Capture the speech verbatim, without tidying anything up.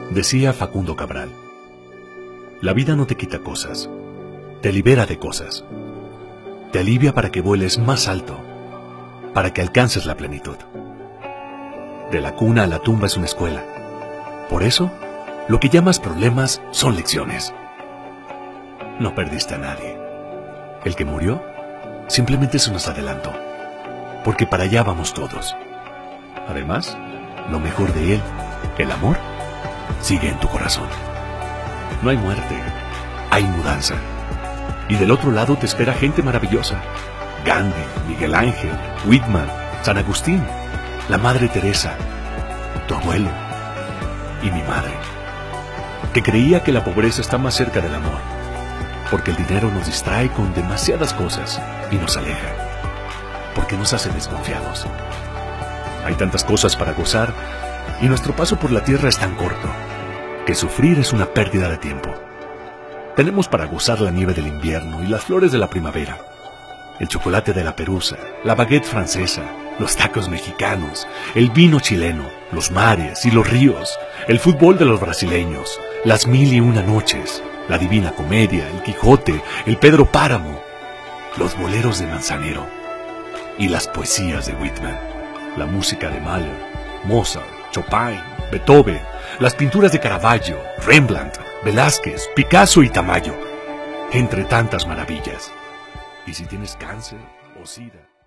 Decía Facundo Cabral: la vida no te quita cosas, te libera de cosas. Te alivia para que vueles más alto, para que alcances la plenitud. De la cuna a la tumba es una escuela. Por eso, lo que llamas problemas son lecciones. No perdiste a nadie. El que murió simplemente se nos adelantó, porque para allá vamos todos. Además, lo mejor de él, el amor, sigue en tu corazón. No hay muerte, hay mudanza. Y del otro lado te espera gente maravillosa: Gandhi, Miguel Ángel, Whitman, San Agustín, la Madre Teresa, tu abuelo y mi madre, que creía que la pobreza está más cerca del amor, porque el dinero nos distrae con demasiadas cosas y nos aleja, porque nos hace desconfiados. Hay tantas cosas para gozar y nuestro paso por la tierra es tan corto que sufrir es una pérdida de tiempo. Tenemos para gozar la nieve del invierno y las flores de la primavera, el chocolate de la Perusa, la baguette francesa, los tacos mexicanos, el vino chileno, los mares y los ríos, el fútbol de los brasileños, las mil y una noches, la Divina Comedia, el Quijote, el Pedro Páramo, los boleros de Manzanero y las poesías de Whitman, la música de Mahler, Mozart, Chopin, Beethoven, las pinturas de Caravaggio, Rembrandt, Velázquez, Picasso y Tamayo, entre tantas maravillas. Y si tienes cáncer o sida...